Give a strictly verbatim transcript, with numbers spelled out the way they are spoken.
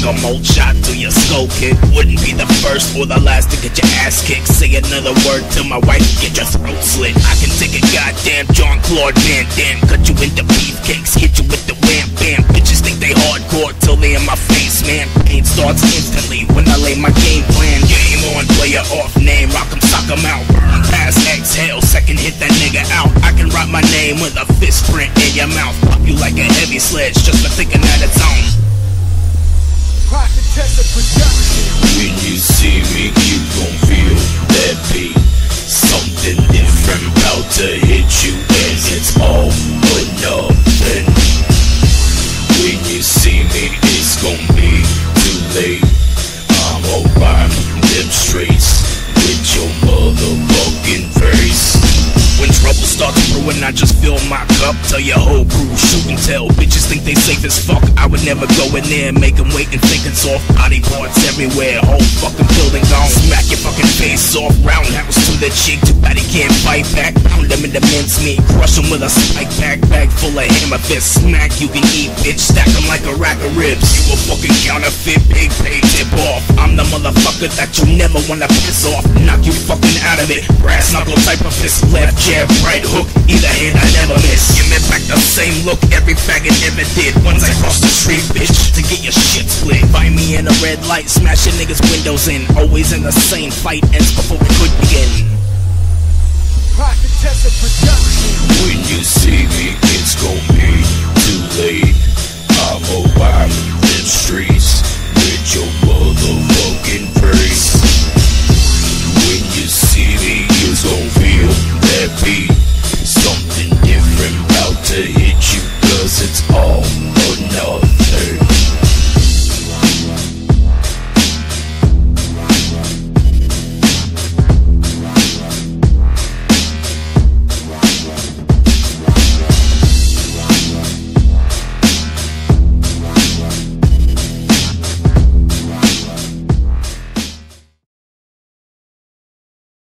single mold shot to your skull, kid. Wouldn't be the first or the last to get your ass kicked. Say another word to my wife, get your throat slit. I can take a goddamn Jean-Claude Van Damme, cut you into beefcakes, hit you with the wham bam. Bitches think they hardcore till they in my face, man. Pain starts instantly when I lay my game plan. Game on, player off, name, rock 'em, sock 'em out. Burn, pass, exhale, second hit that nigga out. I can write my name with a fist print in your mouth. Pop you like a heavy sledge just for thinking that it's on. When you see me, you gon' feel that beat. Something different about to hit you as it's all or nothing. When you see me, it's gon' be too late. I'm gon' rhyme them streets with your motherfucking face. When trouble starts brewing, I just fill my cup. Tell your whole crew, shoot and tell. Bitches think they safe as fuck. I would never go in there, make them wait and think it's off. Body parts everywhere, whole fucking building gone. Smack your fucking face off, roundhouse to the cheek. Too bad he can't fight back. Pound them into mincemeat, crush them with a spike pack. Bag full of hammer fist, smack you can eat, bitch. Stack them like a rack of ribs. You a fucking counterfeit, big pay tip off. I'm the motherfucker that you never wanna piss off. Knock you fucking out of it, brass knuckle type of fist. Left jab, right hook, either hand I never miss. Give me back the same look every faggot ever did. Once I cross the street, bitch, to get your shit split. Find me in a red light, smashing niggas' windows in. Always in the same fight, ends before it could